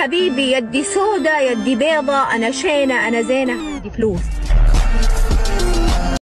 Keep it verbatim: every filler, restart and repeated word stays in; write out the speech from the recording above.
حبيبي يدي سودا يدي بيضة، أنا شينة أنا زينة، دي فلوس.